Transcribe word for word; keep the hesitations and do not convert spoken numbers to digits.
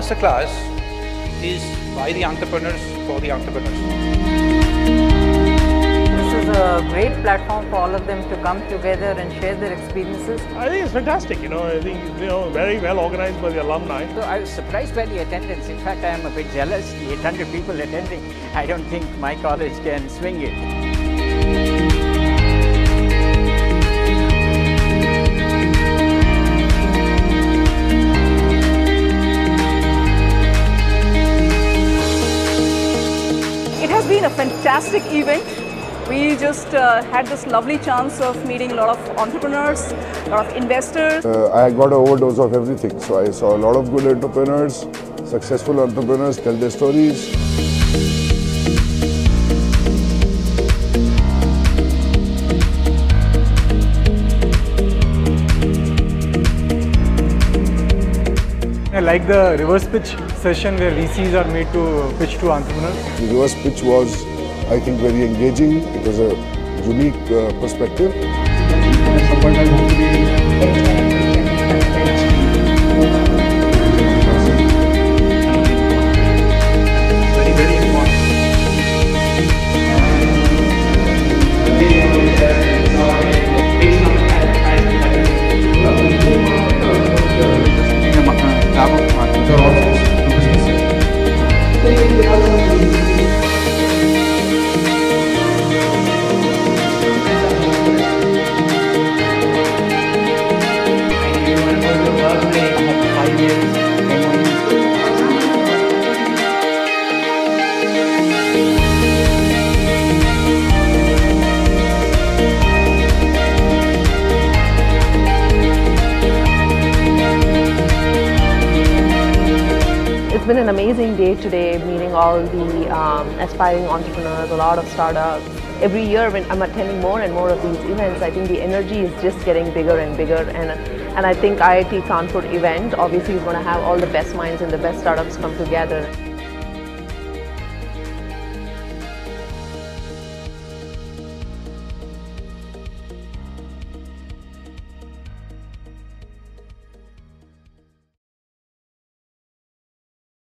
masterclass is by the entrepreneurs for the entrepreneurs. This is a great platform for all of them to come together and share their experiences. I think it's fantastic, you know, I think, you know, very well organized by the alumni. So I was surprised by the attendance. In fact, I am a bit jealous, the eight hundred people attending. I don't think my college can swing it. It has been a fantastic event. We just uh, had this lovely chance of meeting a lot of entrepreneurs, a lot of investors. Uh, I got an overdose of everything. So I saw a lot of good entrepreneurs, successful entrepreneurs tell their stories. I like the reverse pitch session where V Cs are made to pitch to entrepreneurs. The reverse pitch was, I think, very engaging. It was a unique uh, perspective. Very, very important. It's been an amazing day today, meeting all the um, aspiring entrepreneurs, a lot of startups. Every year when I'm attending more and more of these events, I think the energy is just getting bigger and bigger. And, and I think I I T Kanpur event obviously is going to have all the best minds and the best startups come together.